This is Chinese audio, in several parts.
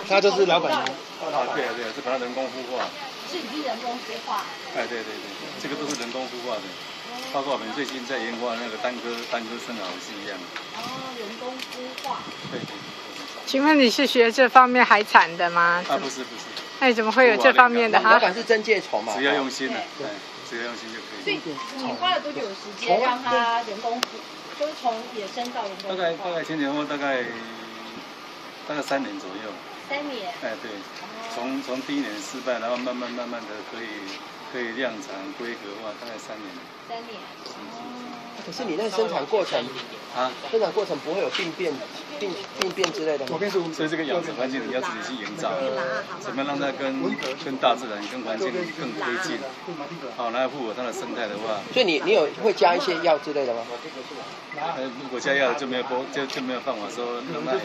他就是老板娘。 对啊，是把它人工孵化。 是已经人工孵化。 哎，对，这个都是人工孵化的，包括我们最近在研发那个单颗生蚝是一样的。 哦，人工孵化。 对。 请问你是学这方面海产的吗？ 啊，不是。 那你怎么会有这方面的哈？ 老板是真介虫嘛？ 只要用心了，对，只要用心就可以。 所以你花了多久时间让它人工孵？就是从野生到人工孵化？ 大概前前后大概3年左右。 3年。 哎，对，从第1年失败，然后慢慢的可以量产规格化，大概3年。 3年。 可是你那生产过程啊，生产过程不会有病变之类的吗？ 所以这个养殖环境你要自己去营造，怎么让它跟大自然、跟环境更贴近，好，然后符合它的生态的话。 所以你有会加一些药之类的吗？ 如果加药就没有办法说让它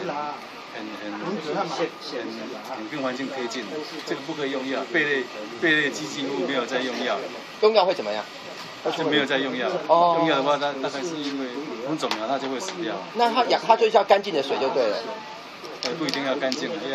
很跟环境贴近，这个不可以用药。贝类几乎没有在用药。 用药会怎么样？ 就没有再用药。用药的话，它大概是因为红肿苗它就会死掉。 那它就是要干净的水就对了。 不一定要干净的，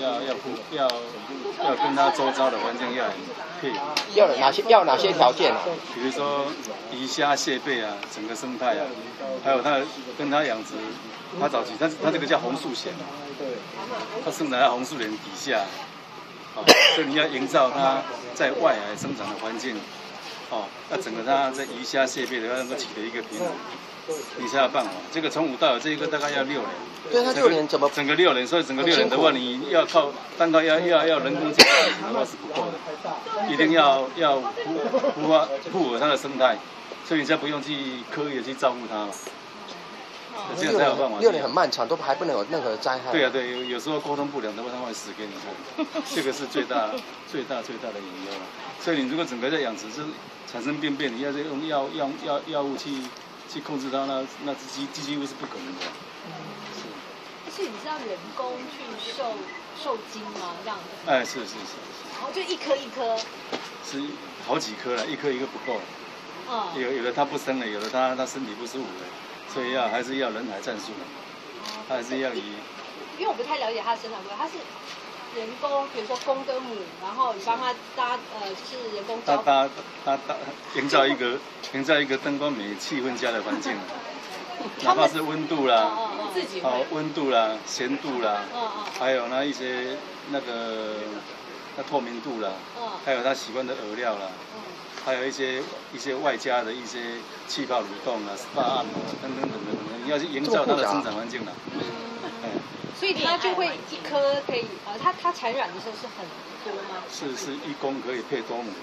要跟它周遭的环境要很配合。 要哪些条件啊？ 比如说鱼虾蟹贝啊，整个生态啊，还有它跟它养殖，它早期它这个叫红树蚬，它生长在红树林底下，所以你要营造它在外海生长的环境。那整个它在鱼虾蟹贝的要能够取得一个平衡，你才有办法。这个从无到有这一个大概要6年。 对，它6年怎么？ 整个6年，所以整个6年的话，你要单靠要人工这样的话是不够的，一定要符合它的生态，所以你才不用去刻意的去照顾它嘛。这样才有办法。 6年很漫长，都还不能有任何的灾害。 对啊，对，有时候沟通不良的话，它会死给你看，这个是最大的隐忧了。所以你如果整个在养殖是产生病变，你要用药物去控制它，那几乎是不可能的。 而且你是要人工去受精吗？这样子？ 哎，是。 然后就一颗一颗。 是好几颗了，一颗不够。有的它不生了，有的它身体不舒服了，所以还是要人海战术的，还是要以。 因为我不太了解它的生产规律，它是人工，比如说公跟母，然后你帮它就是人工交。它营造一个灯光美、气氛佳的环境，哪怕是温度啦，温度啦、咸度啦，还有那一些那透明度啦，还有它喜欢的饵料啦，还有一些外加的一些气泡蠕动啊、SPA 按摩等等，你要去营造它的生产环境啦。 所以它就会一颗可以它产卵的时候是很多吗？ 是1公可以配多母。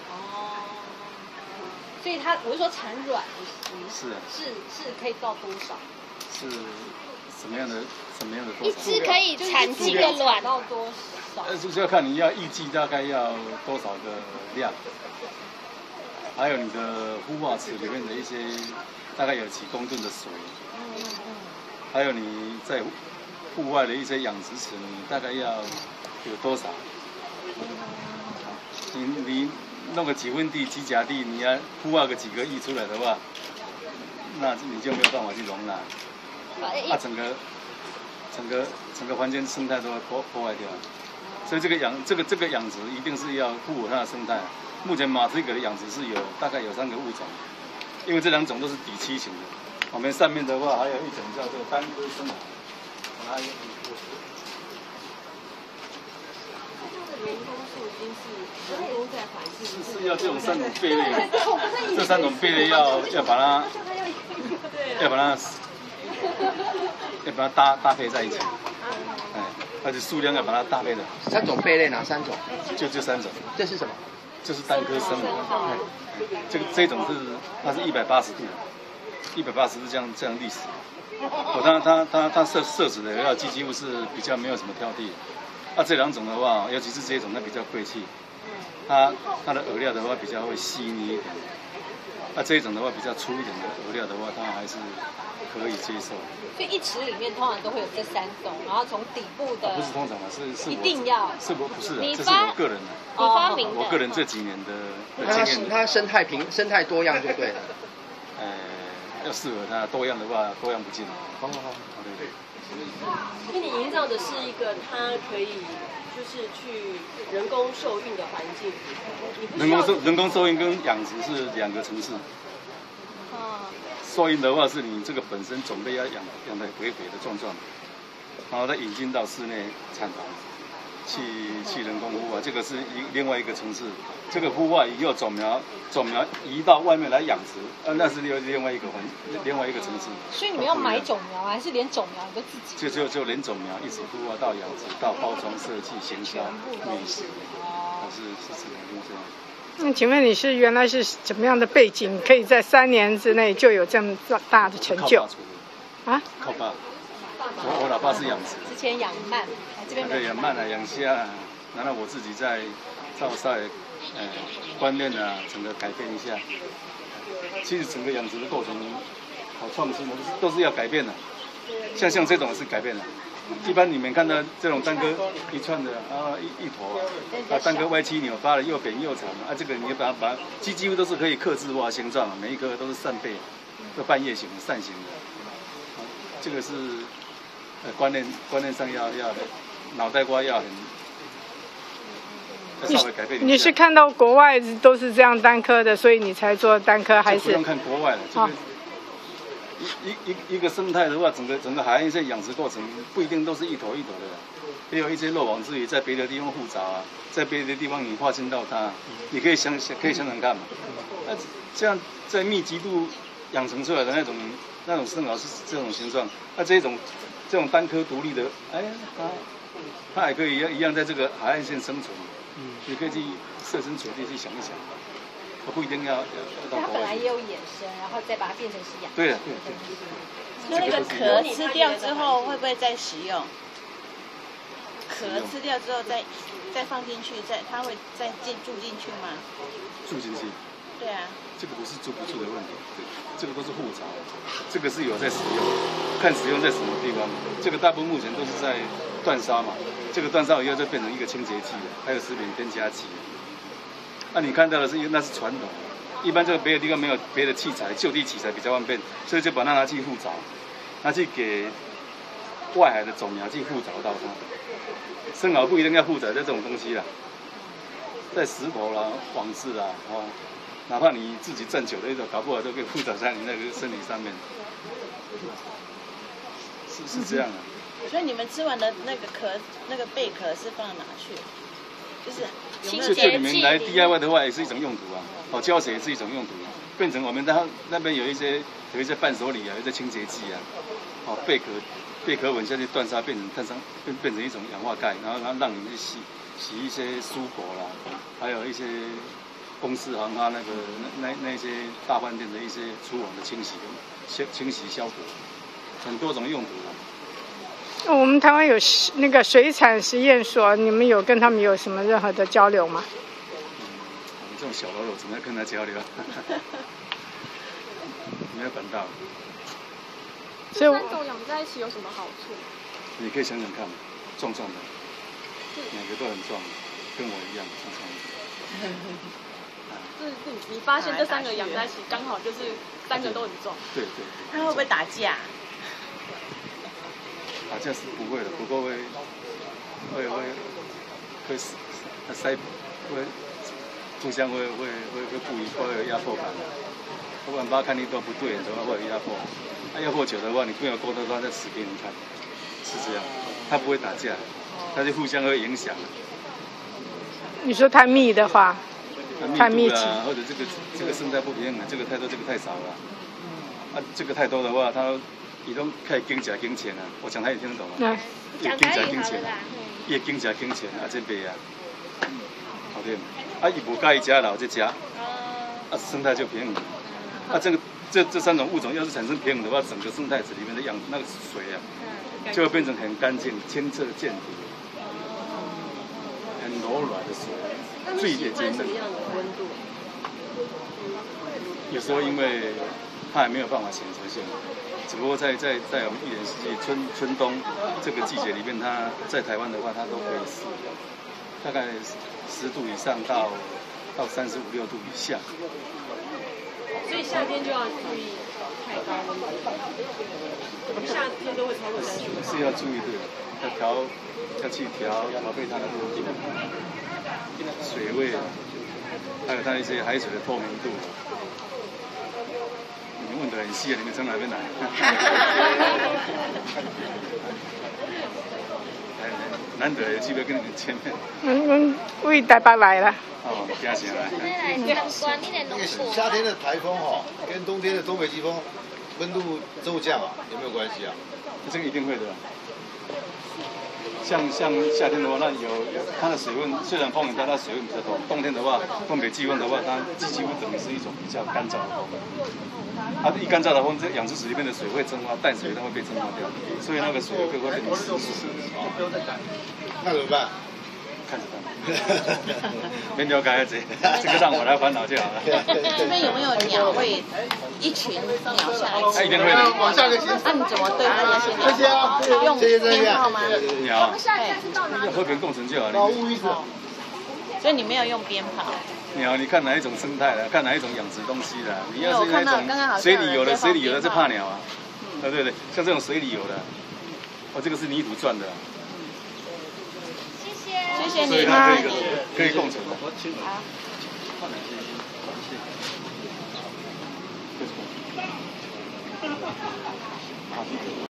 所以我是说产卵的是可以到多少？ 是什么样的多少？ 一只可以产几个卵？ 到多少？ 就是要看你要预计大概要多少个量，还有你的孵化池里面的一些大概有几公吨的水，还有你在户外的一些养殖池，你大概要有多少？你弄个几分地、几甲地，你要孵化个几个亿出来的话，那你就没有办法去容纳，整个环境生态都会破坏掉。所以这个养殖一定是要符合它的生态。目前马蹄蛤的养殖是大概有3个物种，因为这2种都是底栖型的。我们上面的话还有一种叫做单颗生蚝。是要这种3种贝类，这3种贝类要把它搭配在一起，而且数量要把它搭配的。 3种贝类哪3种？ 就这3种。 这是什么？ 就是单颗生蚝。这种它是180度，180是这样历史。它摄取的饵料几乎是比较没有什么挑剔。这2种的话，尤其是这种，它比较贵气。它的饵料的话比较会细腻一点。这种的话比较粗一点的饵料的话，它还是可以接受。 所以一池里面通常都会有这3种，然后从底部的。 不是通常的，是一定要。 不是？这是我个人的。 你发明的。 我个人这几年的经验。 它生态多样就对了。 要适合它多样的话，多样不尽。 好。 对。 因为你营造的是一个它可以就是去人工受孕的环境， 人工受孕跟养殖是2个层次。受孕的话是你这个本身种类要养得肥肥的壮壮的，然后再引进到室内产房去人工孵化，这个是另外一个层次。这个孵化以后种苗移到外面来养殖，那是另外一个层次。 所以你们要买种苗，还是连种苗你都自己？ 就连种苗一直孵化到养殖，到包装设计、行销、美食，是这样。 那请问你是原来是怎么样的背景，可以在3年之内就有这么大的成就？啊？ 靠爸，我老爸是养殖， 之前养鳗，这边对，养鳗啊，养虾啊，然后我自己在照晒，观念啊，整个改变一下。其实整个养殖的过程好创新的，都是要改变的。像这种是改变的。一般你们看到这种单颗一串的一坨单颗歪七扭八的，又扁又长这个你把它几乎都是可以客制化形状，每一颗都是扇贝，都半叶形、扇形的。这个是观念上要脑袋瓜要稍微改变一下。 你是看到国外都是这样单颗的，所以你才做单颗，还是？ 不用看国外了，这个一个生态的话，整个海岸线养殖过程不一定都是一头一头的，也有一些漏网之鱼在别的地方复杂在别的地方你发现到它，你可以想想看嘛。这样在密集度养成出来的那种生蚝是这种形状，这种单颗独立的，它还可以一样在这个海岸线生存。你可以去设身处地去想一想。不一定要到国外。 它本来也有衍生，然后再把它变成是养。 对。 那个壳吃掉之后会不会再食用？壳吃掉之后再放进去，它会再住进去吗？ 住进去。 对啊。 这个不是住不住的问题，这个都是护巢，这个是有在使用，看使用在什么地方。这个大部分目前都是在煅烧嘛，这个煅烧以后就变成一个清洁剂了，还有食品添加剂。你看到的那是传统，一般这个别的地方没有别的器材，就地取材比较方便，所以就把它拿去复凿，拿去给外海的种苗去复凿到它。生蚝不一定要复杂在这种东西啦，在石头啦、网子啦，哪怕你自己站久了一种，搞不好都可以复杂在你那个身体上面。是这样的。 所以你们吃完的那个贝壳是放哪去？就是就你们来 DIY 的话，也是一种用途胶水也是一种用途，变成我们那边有一些伴手礼有一些清洁剂贝壳吻下去煅烧变成一种氧化钙，然后让你去洗一些蔬果啦，还有一些公司行那些大饭店的一些厨房的清洗消毒，很多种用途我们台湾有那个水产实验所，你们有跟他们有什么任何的交流吗？ 我们这种小喽啰怎么样跟他交流？没有管道。 所以3种养在一起有什么好处？ 你可以想想看，壮壮的，每个都很壮，跟我一样壮壮的。 就是你发现这3个养在一起，刚好就是3个都很壮。 对。 他会不会打架？ 打架是不会的，不过会互相会故意会有压迫感。不然把看力都不对的话，会有压迫。压迫久的话，你没有沟通到，再死给你看，是这样。他不会打架，他就互相会影响。 你说太密的话，太密集或者这个生态不平衡，这个太多，这个太少了。这个太多的话，他伊拢开始惊价惊钱我讲他也听得懂吗？ 讲台语好了啦。 伊惊价惊钱这卖好对。伊无介意食老就食，生态就平衡。这3种物种要是产生平衡的话，整个生态池里面的那个水就会变成很干净、清澈见底、很柔软的水，最接近的。 温度？ 有时候因为它还没有办法选择性，只不过在我们1年四季春冬这个季节里面，它在台湾的话，它都可以大概10度以上到35、6度以下。 所所以夏天就要注意太高温，夏天都会超过30度。 是要注意对，要去调配它的温度、水位，还有它一些海水的透明度。你问得很细啊，你们从哪边来？难得有机会跟你们见面。 为台北来了。 哦，嘉兴来。 夏天的台风哦，跟冬天的东北季风温度骤降啊，有没有关系啊？ 这个一定会的。像夏天的话，那有它的水温虽然风很大，它水温比较多。冬天的话，东北季风的话，它几乎等于是一种比较干燥的风。它一干燥的风，这养殖池里面的水会蒸发，淡水它会被蒸发掉，所以那个水会变成湿湿。 那怎么办？ 看着办。没了解这个让我来烦恼就好了。 这边有没有鸟会一群鸟下来吃？ 一定会的。 往下个星期。 那你怎么对付那些鸟？用鞭炮吗？ 鸟，和平共存就好了。 所以你没有用鞭炮。 鸟，你看哪一种生态的，看哪一种养殖东西的。你要是那种水里有的是怕鸟啊。对对对，像这种水里有的，这个是泥土赚的。 谢谢你， 所以它可以共存的。好。